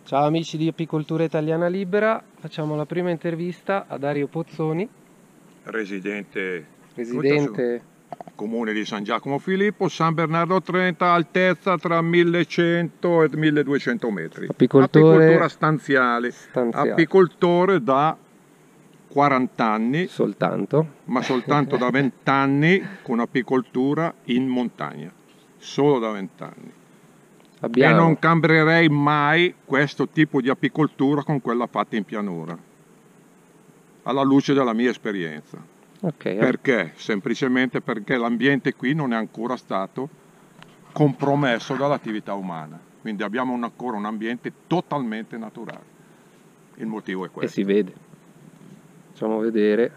Ciao amici di Apicoltura Italiana Libera, facciamo la prima intervista a Dario Pozzoni, residente comune di San Giacomo Filippo, San Bernardo Trenta, altezza tra 1100 e 1200 metri. Apicoltura stanziale, apicoltore da 40 anni, ma soltanto da 20 anni con apicoltura in montagna, solo da 20 anni. E non cambierei mai questo tipo di apicoltura con quella fatta in pianura, alla luce della mia esperienza. Perché? Semplicemente perché l'ambiente qui non è ancora stato compromesso dall'attività umana, quindi abbiamo ancora un ambiente totalmente naturale. Il motivo è questo. E si vede, facciamo vedere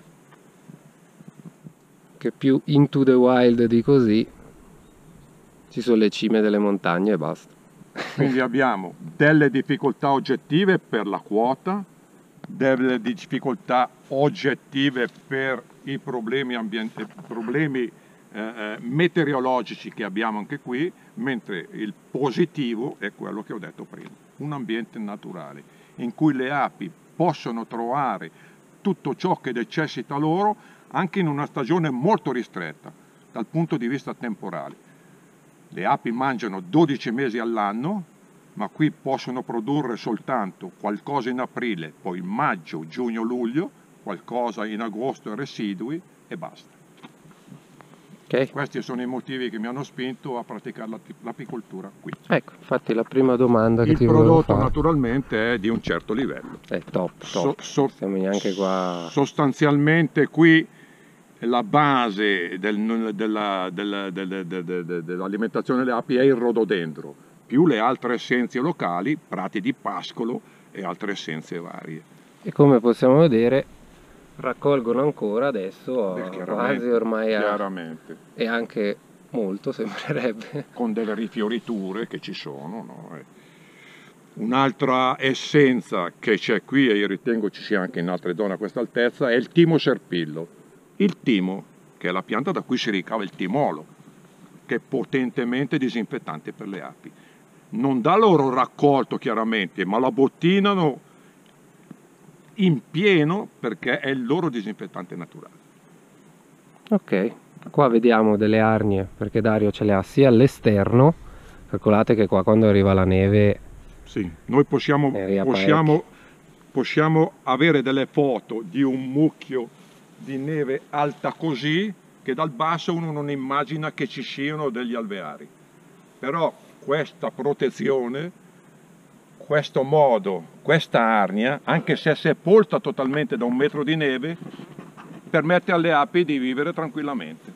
che più into the wild di così ci sono le cime delle montagne e basta. Quindi abbiamo delle difficoltà oggettive per la quota, delle difficoltà oggettive per i problemi meteorologici che abbiamo anche qui, mentre il positivo è quello che ho detto prima, un ambiente naturale in cui le api possono trovare tutto ciò che necessita loro anche in una stagione molto ristretta dal punto di vista temporale. Le api mangiano 12 mesi all'anno, ma qui possono produrre soltanto qualcosa in aprile, poi maggio, giugno, luglio, qualcosa in agosto e residui e basta. Questi sono i motivi che mi hanno spinto a praticare l'apicoltura qui. Ecco, infatti la prima domanda che ti volevo fare. Il prodotto naturalmente è di un certo livello. È top. Siamo neanche qua. Sostanzialmente qui la base dell'alimentazione delle api è il rododendro, più le altre essenze locali, prati di pascolo e altre essenze varie. E come possiamo vedere raccolgono ancora adesso, quasi ormai e anche molto sembrerebbe. Con delle rifioriture che ci sono, no? Un'altra essenza che c'è qui, e io ritengo ci sia anche in altre zone a questa altezza, è il timo serpillo. Il timo, che è la pianta da cui si ricava il timolo, che è potentemente disinfettante per le api. Non dà loro raccolto chiaramente, ma la bottinano in pieno perché è il loro disinfettante naturale. Ok, qua vediamo delle arnie, perché Dario ce le ha sia all'esterno, calcolate che qua quando arriva la neve... Sì, noi possiamo avere delle foto di un mucchio di neve alta così che dal basso uno non immagina che ci siano degli alveari, però questa protezione, questo modo, questa arnia, anche se è sepolta totalmente da un metro di neve, permette alle api di vivere tranquillamente,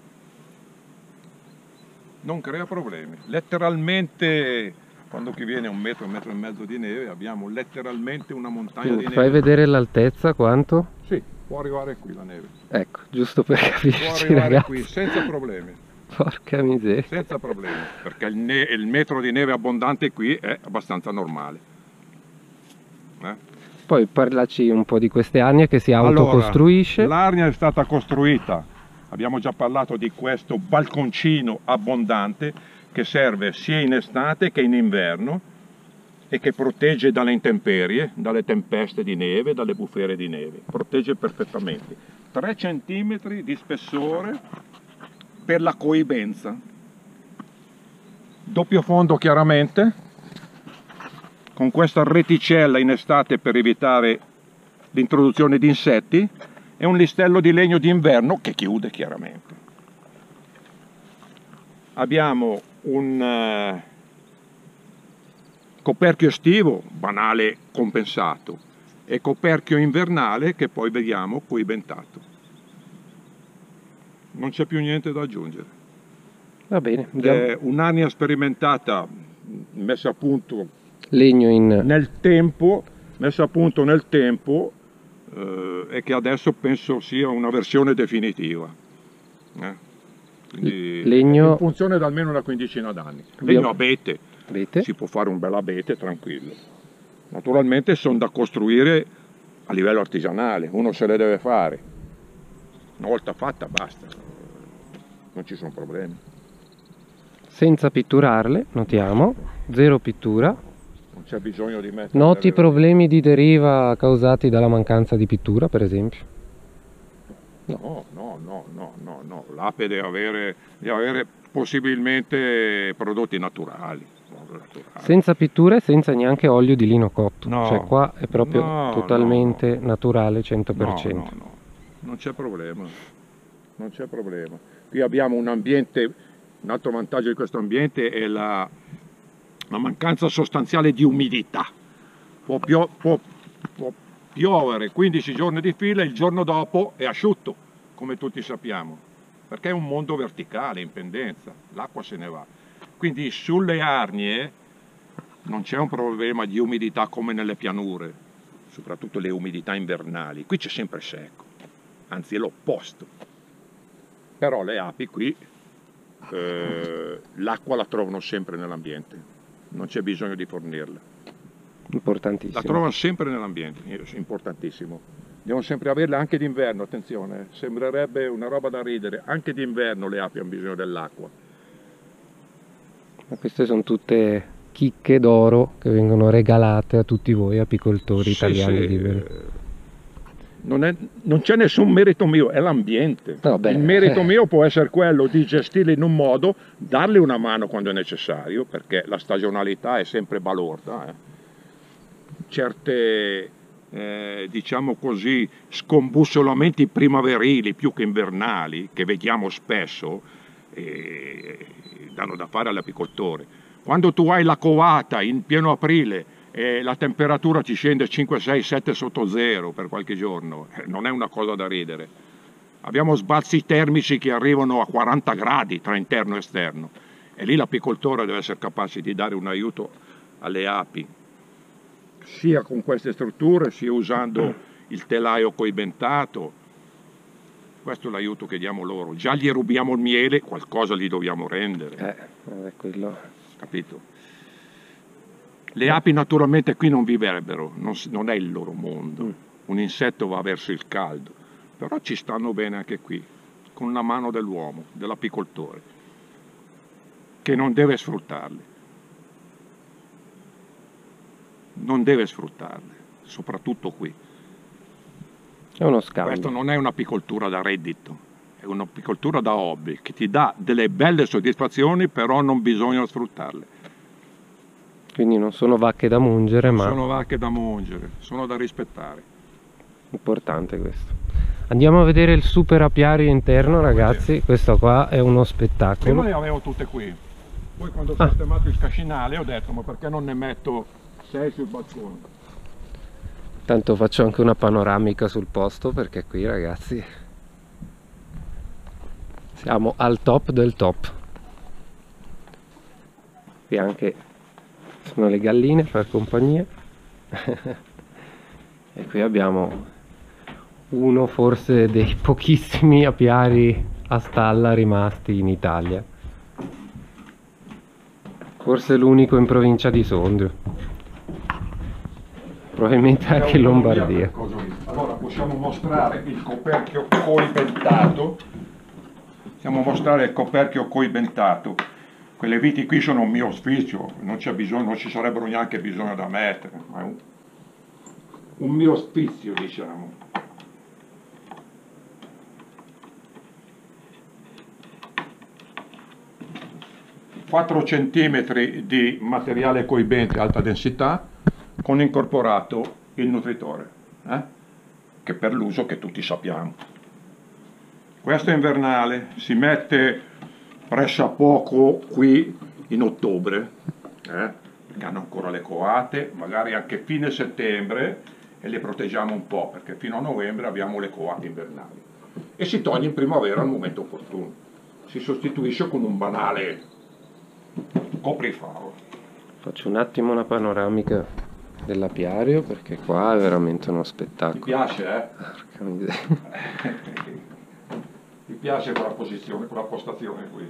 non crea problemi. Letteralmente quando qui viene un metro e mezzo di neve abbiamo letteralmente una montagna di neve. Fai vedere l'altezza quanto? Sì, può arrivare qui la neve. Ecco, giusto per capirci, può arrivare ragazzi. Qui senza problemi. Porca miseria. Senza problemi, perché il metro di neve abbondante qui è abbastanza normale. Poi parlaci un po' di queste arnie che si autocostruisce. Allora, l'arnia è stata costruita, abbiamo già parlato di questo balconcino abbondante che serve sia in estate che in inverno e che protegge dalle intemperie, dalle tempeste di neve, dalle bufere di neve. Protegge perfettamente. 3 cm di spessore per la coibenza. Doppio fondo chiaramente, con questa reticella in estate per evitare l'introduzione di insetti e un listello di legno d'inverno che chiude chiaramente. Abbiamo un coperchio estivo, banale compensato, e coperchio invernale che poi vediamo coibentato. Non c'è più niente da aggiungere. Va bene. È un'arnia sperimentata, messa a punto nel tempo, e che adesso penso sia una versione definitiva. Legno... in funzione da almeno una quindicina d'anni. Legno abete. Si può fare un bel abete tranquillo. Naturalmente sono da costruire a livello artigianale, uno se le deve fare. Una volta fatta basta, non ci sono problemi. Senza pitturarle, notiamo, zero pittura. Non c'è bisogno di mettere. Noti problemi di deriva causati dalla mancanza di pittura, per esempio? No. L'ape deve avere possibilmente prodotti naturali. Senza pittura e senza neanche olio di lino cotto. No, cioè qua è proprio totalmente naturale, 100%. No, non c'è problema. Non c'è problema. Qui abbiamo un ambiente, un altro vantaggio di questo ambiente è la mancanza sostanziale di umidità. Può piovere 15 giorni di fila e il giorno dopo è asciutto, come tutti sappiamo, perché è un mondo verticale, in pendenza, l'acqua se ne va. Quindi sulle arnie non c'è un problema di umidità come nelle pianure, soprattutto le umidità invernali. Qui c'è sempre secco, anzi è l'opposto. Però le api qui l'acqua la trovano sempre nell'ambiente, non c'è bisogno di fornirla. Importantissimo. La trovano sempre nell'ambiente, importantissimo. Devono sempre averla anche d'inverno, attenzione, sembrerebbe una roba da ridere, anche d'inverno le api hanno bisogno dell'acqua. Ma queste sono tutte chicche d'oro che vengono regalate a tutti voi apicoltori italiani liberi. Non c'è nessun merito mio, è l'ambiente. Il merito mio può essere quello di gestirli in un modo, dargli una mano quando è necessario, perché la stagionalità è sempre balorda. Certe, diciamo così, scombussolamenti primaverili più che invernali, che vediamo spesso, danno da fare all'apicoltore. Quando tu hai la covata in pieno aprile e la temperatura ti scende 5, 6, 7 sotto zero per qualche giorno, non è una cosa da ridere. Abbiamo sbalzi termici che arrivano a 40 gradi tra interno e esterno, e lì l'apicoltore deve essere capace di dare un aiuto alle api, sia con queste strutture, sia usando il telaio coibentato. Questo è l'aiuto che diamo loro. Già gli rubiamo il miele, qualcosa gli dobbiamo rendere. È quello. Capito? Le api naturalmente qui non vivrebbero, non è il loro mondo. Un insetto va verso il caldo, però ci stanno bene anche qui, con la mano dell'uomo, dell'apicoltore, che non deve sfruttarle. Non deve sfruttarle, soprattutto qui. È uno scambio. Questo non è un'apicoltura da reddito, è un'apicoltura da hobby, che ti dà delle belle soddisfazioni, però non bisogna sfruttarle. Quindi non sono vacche da mungere, ma... sono vacche da mungere, sono da rispettare. Importante questo. Andiamo a vedere il super apiario interno, ragazzi. Questo qua è uno spettacolo. Prima le avevo tutte qui, poi quando ho sistemato il cascinale ho detto, ma perché non ne metto 6 sul balcone? Tanto faccio anche una panoramica sul posto, perché qui, ragazzi, siamo al top del top. Qui anche sono le galline a far compagnia. E qui abbiamo uno forse dei pochissimi apiari a stalla rimasti in Italia, forse l'unico in provincia di Sondrio, probabilmente anche in Lombardia. Allora possiamo mostrare il coperchio coibentato. Possiamo mostrare il coperchio coibentato. Quelle viti qui sono un mio sfizio, non c'è bisogno, non ci sarebbero neanche bisogno da mettere, ma è un mio sfizio, diciamo. (4 centimetri di materiale coibente alta densità con incorporato il nutritore, che per l'uso che tutti sappiamo. Questo è invernale, si mette pressappoco qui in ottobre, perché hanno ancora le coate, magari anche fine settembre, e le proteggiamo un po', perché fino a novembre abbiamo le coate invernali. E si toglie in primavera al momento opportuno. Si sostituisce con un banale coprifaro. Faccio un attimo una panoramica dell'apiario, perché qua è veramente uno spettacolo. Ti piace, Porca miseria. Mi piace quella posizione, quella postazione qui.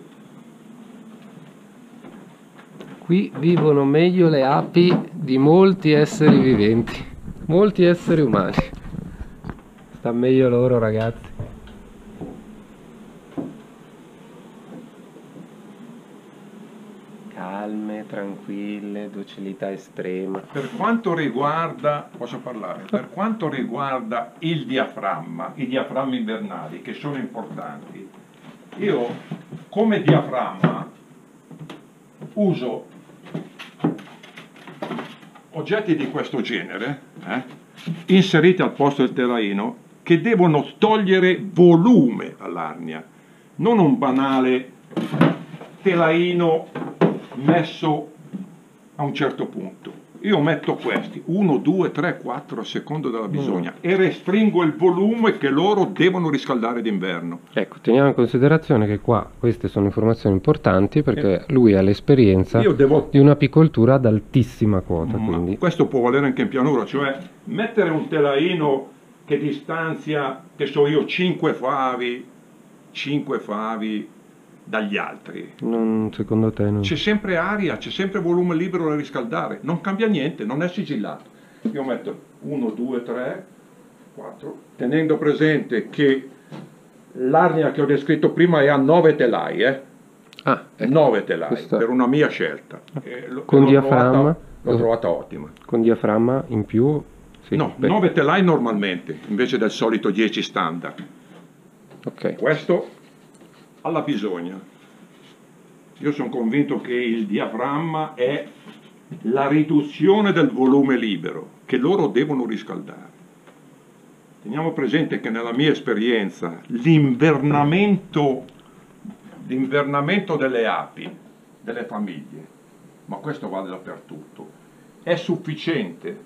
Qui vivono meglio le api di molti esseri viventi, molti esseri umani. Sta meglio loro, ragazzi. calme, tranquille, docilità estrema. Per quanto riguarda, posso parlare? Per quanto riguarda il diaframma, i diaframmi invernali che sono importanti, io come diaframma uso oggetti di questo genere, inseriti al posto del telaino, che devono togliere volume all'arnia, non un banale telaino messo a un certo punto. Io metto questi 1, 2, 3, 4 a seconda della bisogna e restringo il volume che loro devono riscaldare d'inverno. Ecco, teniamo in considerazione che qua queste sono informazioni importanti perché lui ha l'esperienza di un'apicoltura ad altissima quota. Quindi questo può valere anche in pianura, cioè mettere un telaino che distanzia, che so io, 5 favi dagli altri. Secondo te non... C'è sempre aria, c'è sempre volume libero da riscaldare, non cambia niente, non è sigillato. Io metto 1, 2, 3, 4, tenendo presente che l'arnia che ho descritto prima è a 9 telai, ecco. 9 telai, per una mia scelta. Con diaframma? L'ho trovata ottima. Con diaframma in più? Sì, no, 9 telai normalmente, invece del solito 10 standard. Ok. Questo alla bisogna. Io sono convinto che il diaframma è la riduzione del volume libero che loro devono riscaldare. Teniamo presente che nella mia esperienza l'invernamento delle api, delle famiglie, ma questo vale dappertutto, è sufficiente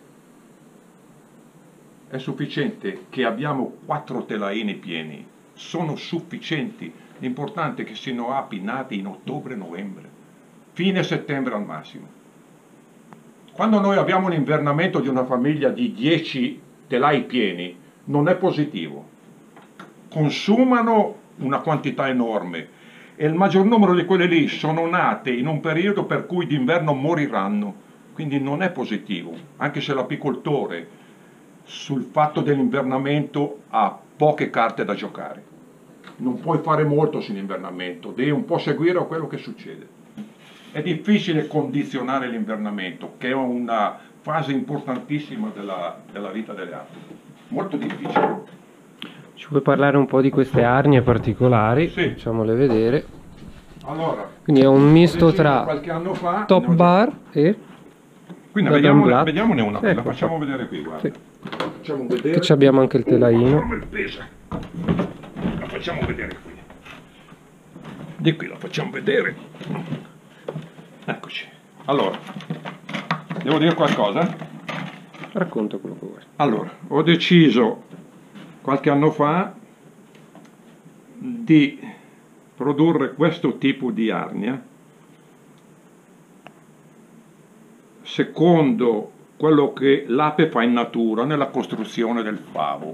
che abbiamo 4 telaini pieni, sono sufficienti. L'importante è che siano api nate in ottobre-novembre, fine settembre al massimo. Quando noi abbiamo un invernamento di una famiglia di 10 telai pieni, non è positivo. Consumano una quantità enorme e il maggior numero di quelle lì sono nate in un periodo per cui d'inverno moriranno, quindi non è positivo, anche se l'apicoltore sul fatto dell'invernamento ha poche carte da giocare. Non puoi fare molto sull'invernamento, devi un po' seguire quello che succede. È difficile condizionare l'invernamento, che è una fase importantissima della vita delle api. Molto difficile. Ci puoi parlare un po' di queste arnie particolari? Sì. Facciamole vedere. Allora, quindi è un misto tra qualche anno fa, top bar e... Quindi vediamone una, la facciamo vedere qui, guarda. Sì. Facciamo vedere. Qui abbiamo anche il telaino. Come pesa. La facciamo vedere qui. Di qui la facciamo vedere. Eccoci. Allora, devo dire qualcosa? Racconta quello che vuoi. Allora, ho deciso qualche anno fa di produrre questo tipo di arnia secondo quello che l'ape fa in natura nella costruzione del favo.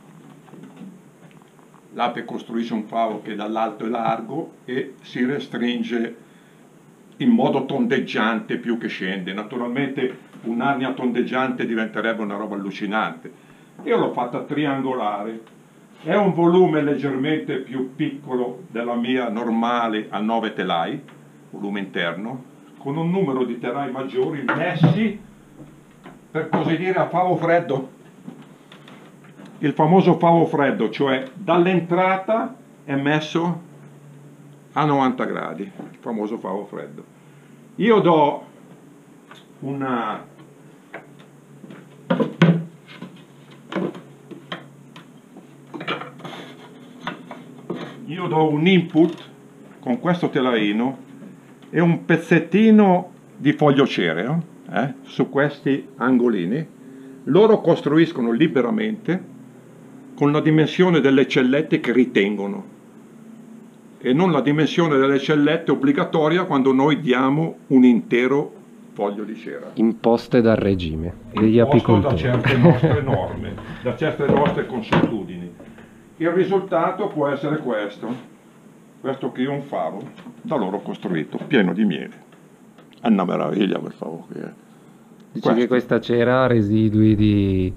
L'ape costruisce un favo che dall'alto è largo e si restringe in modo tondeggiante più che scende. Naturalmente un'arnia tondeggiante diventerebbe una roba allucinante. Io l'ho fatta triangolare. È un volume leggermente più piccolo della mia normale a 9 telai, volume interno, con un numero di telai maggiori messi, per così dire, a favo freddo. Il famoso favo freddo, cioè dall'entrata è messo a 90 gradi, il famoso favo freddo. Io do un input con questo telaino e un pezzettino di foglio cereo su questi angolini. Loro costruiscono liberamente con la dimensione delle cellette che ritengono e non la dimensione delle cellette obbligatoria quando noi diamo un intero foglio di cera. Imposte dal regime degli apicoltori. Da certe nostre norme, da certe nostre consuetudini. Il risultato può essere questo che è un favo da loro costruito, pieno di miele. È una meraviglia quel favo che è. Dici che questa cera ha residui di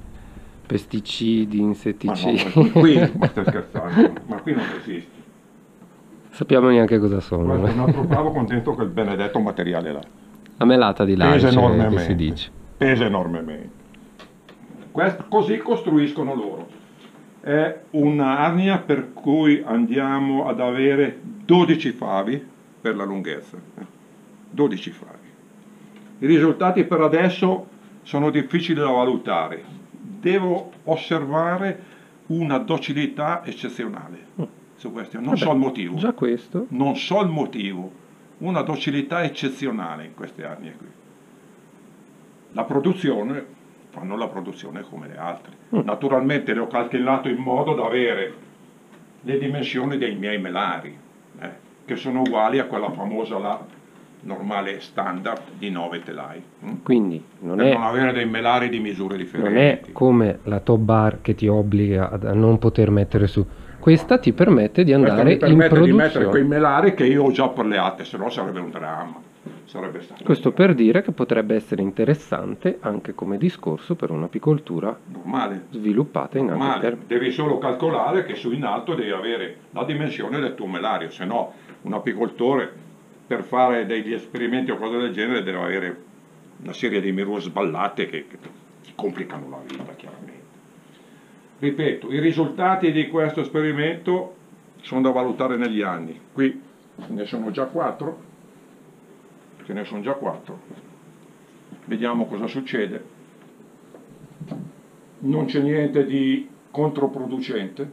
pesticidi, insetticidi. Ma no, qui ma stai scherzando, ma qui non esiste. Sappiamo neanche cosa sono. Questo è un altro bravo contento che il benedetto materiale là. La melata di larice, che si dice. Pesa enormemente. Così costruiscono loro. È un'arnia per cui andiamo ad avere 12 favi per la lunghezza. 12 favi. I risultati per adesso sono difficili da valutare. Devo osservare una docilità eccezionale su questo. Non so il motivo. Già questo. Non so il motivo. Una docilità eccezionale in queste arnie qui. La produzione, fanno la produzione come le altre. Naturalmente le ho calcolato in modo da avere le dimensioni dei miei melari, che sono uguali a quella famosa la normale standard di 9 telai. Quindi non avere dei melari di misure differenti. Non è come la top bar che ti obbliga a non poter mettere su. Questa ti permette di andare in produzione. Di mettere quei melari che io ho già per le altre, se no sarebbe un dramma. Questo per dire che potrebbe essere interessante anche come discorso per un'apicoltura normale, sviluppata in altri termini. Devi solo calcolare che su in alto devi avere la dimensione del tuo melario, se no un apicoltore per fare degli esperimenti o cose del genere deve avere una serie di misure sballate che ti complicano la vita, chiaramente. Ripeto, i risultati di questo esperimento sono da valutare negli anni. Qui ne sono già 4. Ce ne sono già 4. Vediamo cosa succede. Non c'è niente di controproducente.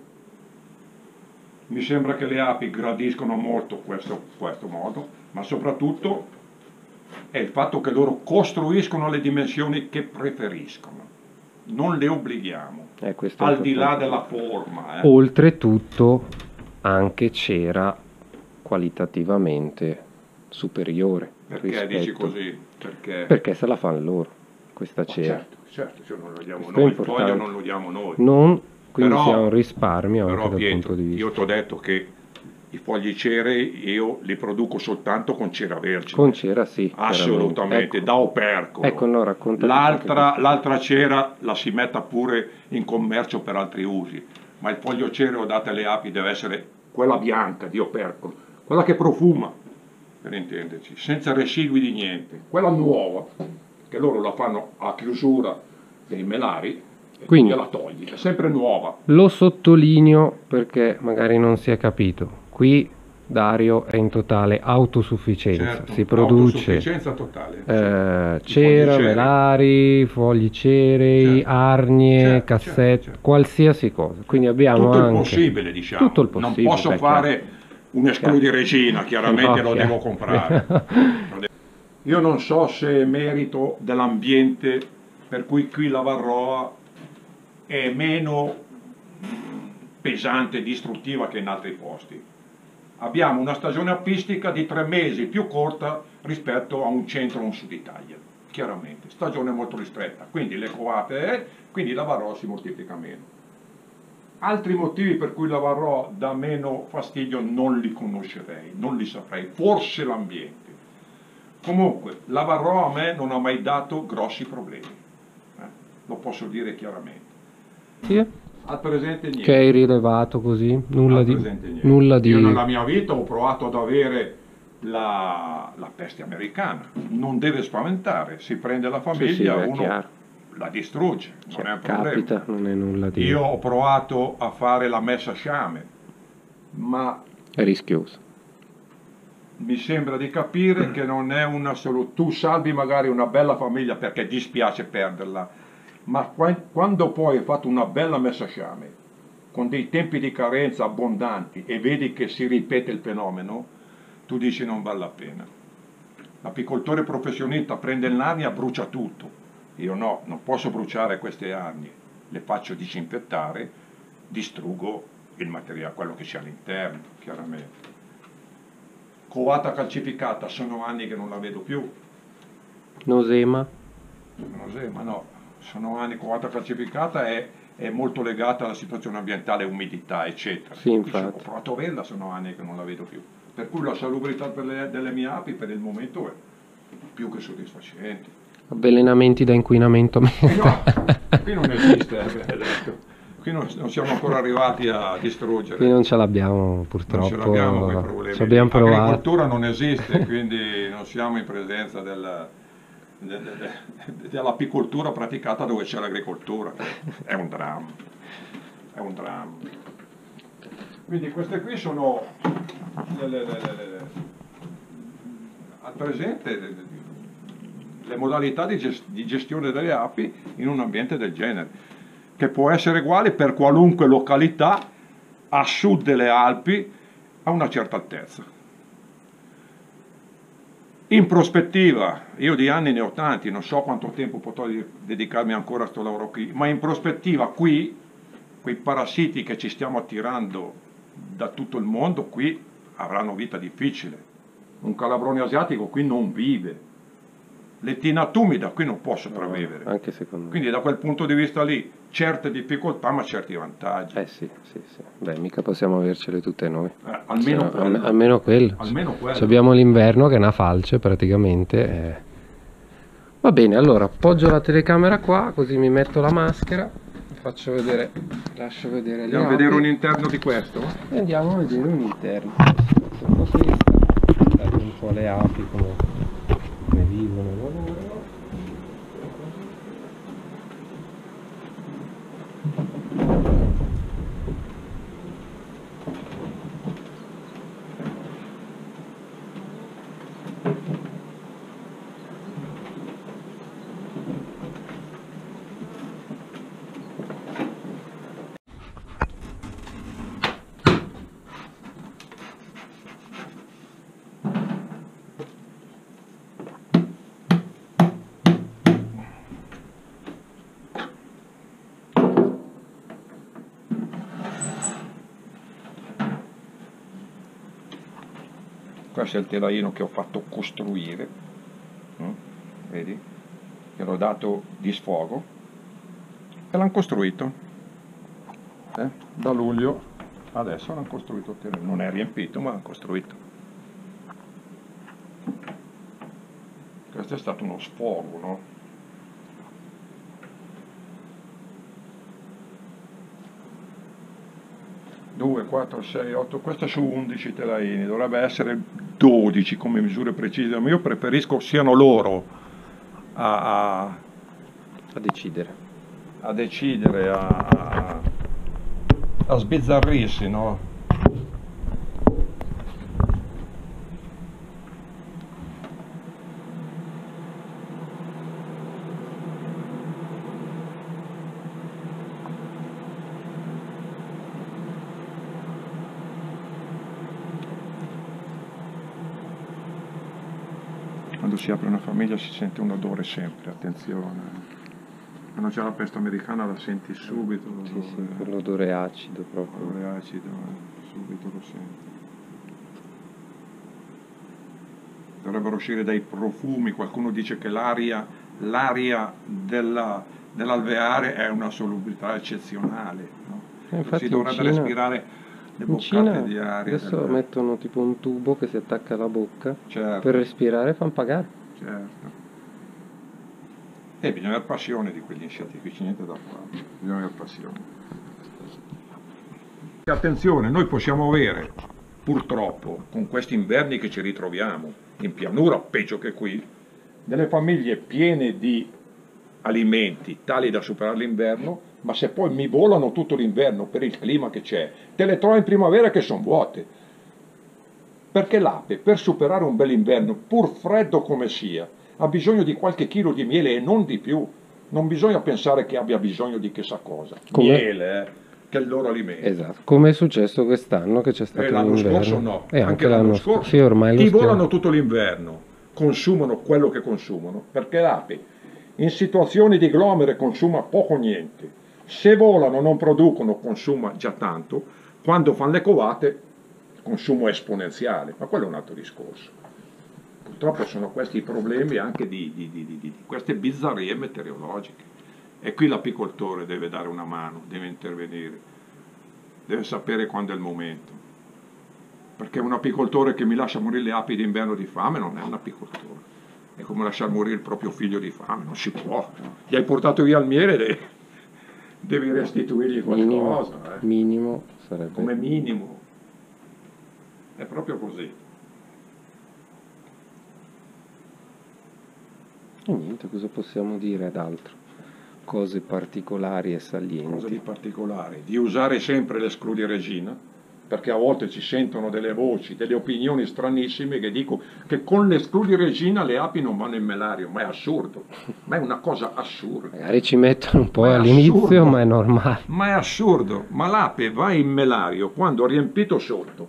Mi sembra che le api gradiscono molto questo modo, ma soprattutto è il fatto che loro costruiscono le dimensioni che preferiscono. Non le obblighiamo, al di là della forma. Oltretutto anche cera qualitativamente superiore. Perché dici così? Perché se la fanno loro, questa cera. Certo, cioè non lo diamo noi, il foglio non lo diamo noi. Quindi sia un risparmio anche dal punto di vista. Io ti ho detto che i fogli cerei io li produco soltanto con cera vergine. Con cera sì. Assolutamente, ecco, da opercolo. Ecco, no, racconta. L'altra cera la si metta pure in commercio per altri usi, ma il foglio cereo date alle api deve essere quella bianca di opercolo, quella che profuma, per intenderci, senza residui di niente. Quella nuova, che loro la fanno a chiusura dei melari, quindi la togli, è sempre nuova. Lo sottolineo perché magari non si è capito. Qui Dario è in totale autosufficienza, certo, si produce autosufficienza totale, cera, melari, fogli cerei, arnie, cassette, qualsiasi cosa. Quindi abbiamo tutto anche il possibile, diciamo. Tutto il possibile, non posso fare un escludi regina, chiaramente lo devo comprare. Io non so se è merito dell'ambiente per cui qui la varroa è meno pesante e distruttiva che in altri posti. Abbiamo una stagione apistica di 3 mesi più corta rispetto a un centro o un sud Italia, chiaramente, stagione molto ristretta, quindi le coate quindi la varroa si moltiplica meno. Altri motivi per cui la varroa dà meno fastidio non li conoscerei, non li saprei, forse l'ambiente. Comunque, la varroa a me non ha mai dato grossi problemi, lo posso dire chiaramente. Sì. Al presente niente. Che hai rilevato così? Nulla di... Io nella mia vita ho provato ad avere la peste americana. Non deve spaventare, si prende la famiglia, sì, uno la distrugge, non è un problema. Capita, non è nulla di... Io ho provato a fare la messa sciame, ma... è rischioso. Mi sembra di capire che non è una soluzione. Tu salvi magari una bella famiglia perché dispiace perderla, ma quando poi hai fatto una bella messa sciame con dei tempi di carenza abbondanti e vedi che si ripete il fenomeno, tu dici non vale la pena. L'apicoltore professionista prende l'arnia e brucia tutto. Io no, non posso bruciare queste arnie, le faccio disinfettare, distruggo il materiale, quello che c'è all'interno, chiaramente. Covata calcificata, sono anni che non la vedo più. Nosema? Nosema no. Sono anni covata calcificata è molto legata alla situazione ambientale, umidità, eccetera. Sì, infatti. Ho provato a averla, sono anni che non la vedo più. Per cui la salubrità delle mie api per il momento è più che soddisfacente. Avvelenamenti da inquinamento. No, qui non esiste. Qui non siamo ancora arrivati a distruggere. Qui non ce l'abbiamo purtroppo. Non ce l'abbiamo quei problemi. L'agricoltura non esiste, quindi non siamo in presenza dell'apicoltura praticata dove c'è l'agricoltura. È un dramma. È un dramma. Quindi queste qui sono al presente le modalità di gestione delle api in un ambiente del genere, che può essere uguale per qualunque località a sud delle Alpi a una certa altezza. In prospettiva, io di anni ne ho tanti, non so quanto tempo potrò dedicarmi ancora a questo lavoro qui, ma in prospettiva qui, quei parassiti che ci stiamo attirando da tutto il mondo, qui avranno vita difficile. Un calabrone asiatico qui non vive. L'Ettina tumida qui non può sopravvivere. Anche secondo me. Quindi da quel punto di vista lì, certe difficoltà ma certi vantaggi. Sì. Beh, mica possiamo avercele tutte noi. Almeno quello. Almeno quello. Almeno quello. Abbiamo l'inverno che è una falce praticamente. Va bene, allora appoggio la telecamera qua, così mi metto la maschera, faccio vedere, lascio vedere le Andiamo a vedere un interno di questo? E andiamo a vedere un interno. Guardate un po' le api come vivono e lavorano. Questo è il telaino che ho fatto costruire, vedi? Che l'ho dato di sfogo e l'hanno costruito. Da luglio adesso l'hanno costruito il telaino, non è riempito ma l'hanno costruito. Questo è stato uno sfogo, no? 2, 4, 6, 8, questo su 11 telaini, dovrebbe essere 12 come misure precise, ma io preferisco siano loro a decidere, a sbizzarrirsi, no? Quando si apre una famiglia si sente un odore sempre, attenzione. Quando c'è la peste americana la senti subito. Sì, quell'odore acido proprio. L'odore acido, subito lo senti. Dovrebbero uscire dai profumi, qualcuno dice che l'aria dell'alveare è una solubilità eccezionale, no? Si dovrebbe respirare le boccate di aria. Adesso mettono tipo un tubo che si attacca alla bocca, certo, per respirare fanno pagare. Certo. E bisogna avere passione di quegli insetti, qui c'è niente da fare, bisogna avere passione. E attenzione, noi possiamo avere, purtroppo, con questi inverni che ci ritroviamo, in pianura, peggio che qui, delle famiglie piene di alimenti tali da superare l'inverno, ma se poi mi volano tutto l'inverno per il clima che c'è, te le trovo in primavera che sono vuote. Perché l'ape, per superare un bel inverno, pur freddo come sia, ha bisogno di qualche chilo di miele e non di più. Non bisogna pensare che abbia bisogno di chissà cosa. Miele, che è il loro alimento. Esatto, come è successo quest'anno che c'è stato l'anno scorso no, anche l'anno scorso. Sì, ormai ti volano tutto l'inverno, consumano quello che consumano, perché l'ape in situazioni di glomere consuma poco o niente. Se volano non producono, consuma già tanto, quando fanno le covate consumo esponenziale, ma quello è un altro discorso. Purtroppo sono questi i problemi anche di queste bizzarrie meteorologiche, e qui l'apicoltore deve dare una mano, deve intervenire, deve sapere quando è il momento, perché un apicoltore che mi lascia morire le api d'inverno di fame non è un apicoltore, è come lasciar morire il proprio figlio di fame, non si può, gli hai portato via il miele, devi restituirgli qualcosa. Minimo sarebbe. Come minimo. È proprio così. E niente, cosa possiamo dire d'altro? Cose particolari e salienti. Cose di particolare. Di usare sempre l'escludio regina, perché a volte ci sentono delle voci, delle opinioni stranissime che dico che con l'escludio regina le api non vanno in melario, ma è assurdo, ma è una cosa assurda. Magari ci mettono un po' all'inizio, ma è normale. Ma è assurdo, ma l'ape va in melario quando ha riempito sotto,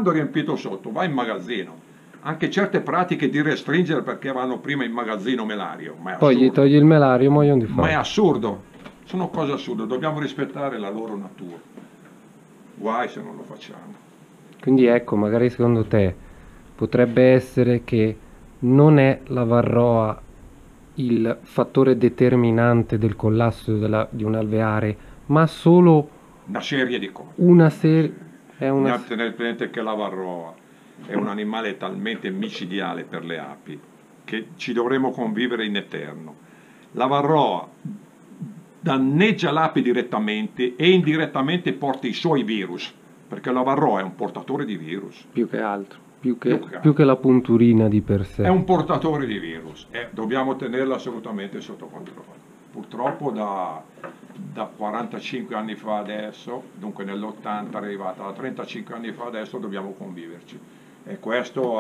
va in magazzino. Anche certe pratiche di restringere perché vanno prima in magazzino melario, ma è poi assurdo. Gli togli il melario, muoiono di fame. Ma è assurdo, sono cose assurde, dobbiamo rispettare la loro natura. Guai se non lo facciamo. Quindi ecco, magari secondo te potrebbe essere che non è la varroa il fattore determinante del collasso di un alveare, ma solo una serie di cose. Una serie. Bisogna tenere presente che la varroa è un animale talmente micidiale per le api che ci dovremo convivere in eterno. La varroa danneggia l'ape direttamente e indirettamente porta i suoi virus, perché la varroa è un portatore di virus. Più che altro, più che la punturina di per sé. È un portatore di virus e dobbiamo tenerla assolutamente sotto controllo. Purtroppo da 45 anni fa adesso, dunque nell'80 è arrivata, da 35 anni fa adesso dobbiamo conviverci. E questo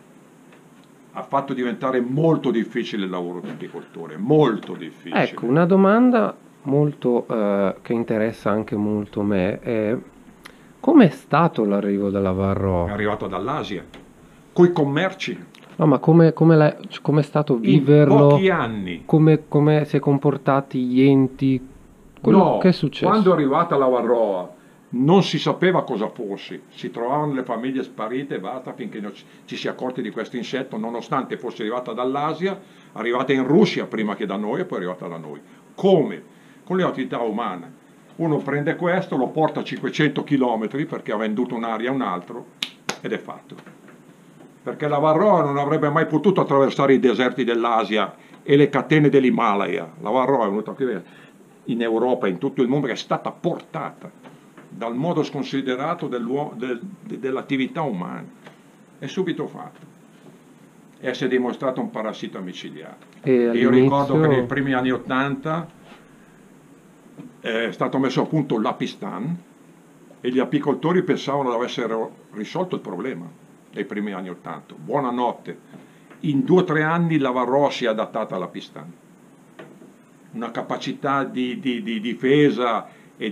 ha fatto diventare molto difficile il lavoro di apicoltore, molto difficile. Ecco, una domanda molto che interessa anche molto me è: com'è stato l'arrivo della varroa? È arrivato dall'Asia, coi commerci. No, ma come è stato viverlo? In pochi anni. Come si è comportati gli enti? Che è successo? Quando è arrivata la varroa non si sapeva cosa fosse, si trovavano le famiglie sparite e basta finché non ci si è accorti di questo insetto, nonostante fosse arrivata dall'Asia, arrivata in Russia prima che da noi e poi è arrivata da noi. Come? Con le attività umane. Uno prende questo, lo porta a 500 km perché ha venduto un'aria a un altro ed è fatto. Perché la varroa non avrebbe mai potuto attraversare i deserti dell'Asia e le catene dell'Himalaya. La varroa è venuta qui in Europa e in tutto il mondo, che è stata portata dal modo sconsiderato dell'attività umana. È subito fatto. E si è dimostrato un parassita micidiale. Io ricordo che nei primi anni '80 è stato messo a punto l'Apistan e gli apicoltori pensavano di avessero risolto il problema nei primi anni '80. Buonanotte. In 2 o 3 anni la varroa si è adattata all'Apistan. Una capacità di difesa e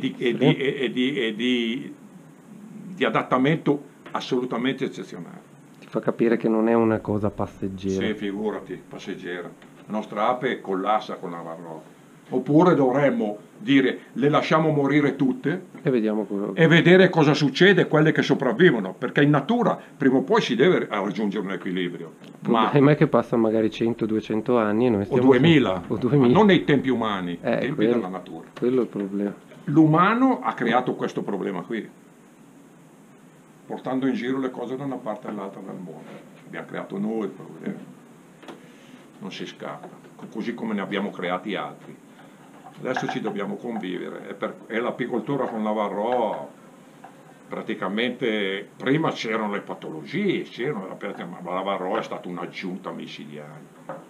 di adattamento assolutamente eccezionale. Ti fa capire che non è una cosa passeggera. Sì, figurati, passeggera. La nostra ape collassa con la varroa. Oppure dovremmo dire le lasciamo morire tutte e vedere cosa succede quelle che sopravvivono, perché in natura prima o poi si deve raggiungere un equilibrio. Il problema è che passano magari 100-200 anni e noi stiamo... O 2000, non nei tempi umani, nei tempi della natura. Quello è il problema. L'umano ha creato questo problema qui, portando in giro le cose da una parte all'altra del mondo. Abbiamo creato noi il problema, non si scappa, così come ne abbiamo creati altri. Adesso ci dobbiamo convivere e l'apicoltura con la varroa, praticamente prima c'erano le patologie, ma la varroa è stata un'aggiunta micidiale,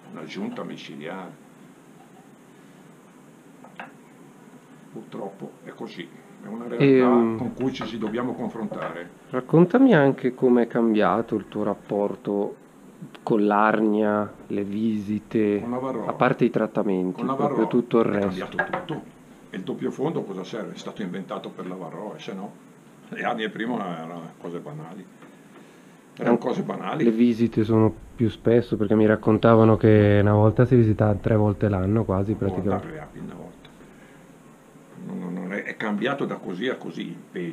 Purtroppo è così, è una realtà con cui ci dobbiamo confrontare. Raccontami anche come è cambiato il tuo rapporto con l'arnia, le visite, a parte i trattamenti, proprio tutto il resto. È cambiato tutto. E il doppio fondo cosa serve? È stato inventato per la varroa, se no le arnie prima erano cose banali. Le visite sono più spesso, perché mi raccontavano che una volta si visitava 3 volte l'anno quasi praticamente. Le api una volta. Non è cambiato da così a così,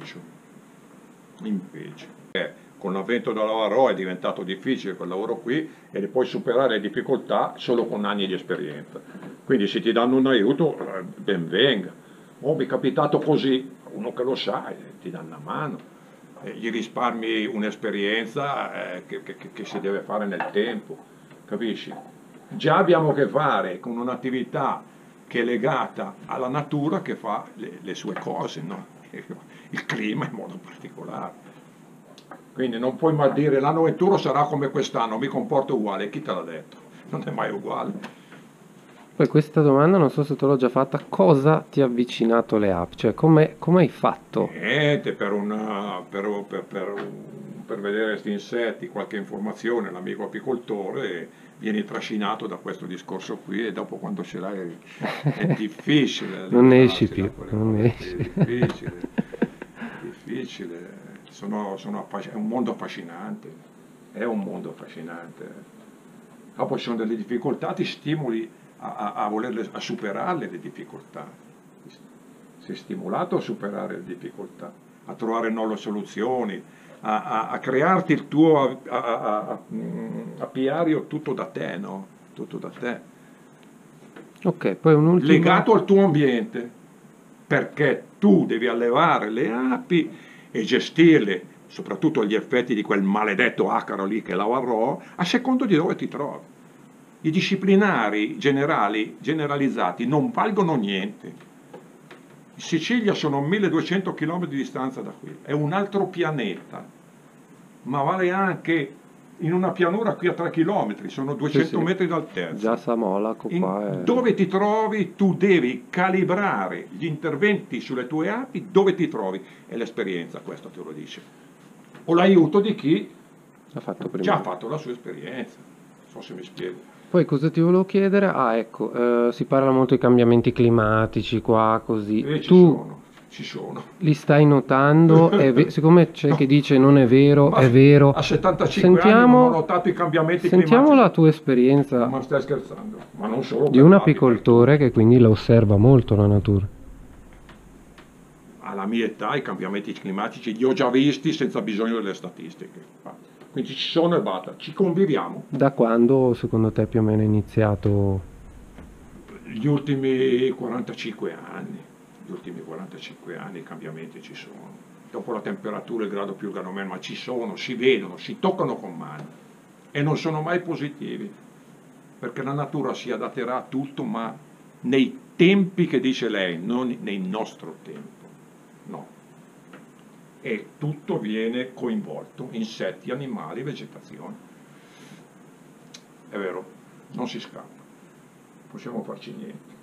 in peggio. Con l'avvento della varroa è diventato difficile quel lavoro qui e puoi superare le difficoltà solo con anni di esperienza. Quindi se ti danno un aiuto, ben venga. Mi è capitato così, uno che lo sa, ti dà una mano, gli risparmi un'esperienza che si deve fare nel tempo, capisci? Già abbiamo a che fare con un'attività che è legata alla natura che fa le sue cose, no? Il clima in modo particolare. Quindi non puoi mai dire l'anno 21 sarà come quest'anno, mi comporto uguale, chi te l'ha detto? Non è mai uguale. Poi questa domanda, non so se te l'ho già fatta, cosa ti ha avvicinato alle api? Cioè, come hai fatto? Niente, per vedere questi insetti, qualche informazione, l'amico apicoltore, vieni trascinato da questo discorso qui e dopo quando ce l'hai è difficile. Non ne esci più, non ne esci. Difficile. È un mondo affascinante, Dopo ci sono delle difficoltà, ti stimoli a superarle le difficoltà. Sei stimolato a superare le difficoltà, a trovare nuove soluzioni, a crearti il tuo apiario tutto da te, no? Tutto da te. Ok, poi un ultimo... Legato al tuo ambiente, perché tu devi allevare le api e gestirle, soprattutto gli effetti di quel maledetto acaro lì che è la varroa, a secondo di dove ti trovi. I disciplinari generalizzati non valgono niente. In Sicilia sono 1200 km di distanza da qui, è un altro pianeta, ma vale anche in una pianura qui a 3 km, sono 200 metri d'altezza. Già Samolaco qua è... Dove ti trovi, tu devi calibrare gli interventi sulle tue api, dove ti trovi, e l'esperienza questo te lo dice. O l'aiuto di chi già ha fatto la sua esperienza, non so se mi spiego. Poi cosa ti volevo chiedere? Ah, ecco, si parla molto di cambiamenti climatici qua, così. Ci sono. Li stai notando? Siccome c'è chi dice non è vero, è vero. A 75 anni non ho notato i cambiamenti climatici. Sentiamo la tua esperienza. Ma stai scherzando? Ma non solo di un apicoltore che quindi la osserva molto la natura. Alla mia età i cambiamenti climatici li ho già visti senza bisogno delle statistiche. Quindi ci sono e basta, ci conviviamo. Da quando secondo te più o meno è iniziato? Gli ultimi 45 anni. Gli ultimi 45 anni i cambiamenti ci sono. Dopo la temperatura, il grado più, il grado meno, ma ci sono, si vedono, si toccano con mano. E non sono mai positivi. Perché la natura si adatterà a tutto, ma nei tempi che dice lei, non nel nostro tempo. No. E tutto viene coinvolto, insetti, animali, vegetazione. È vero, non si scappa, possiamo farci niente.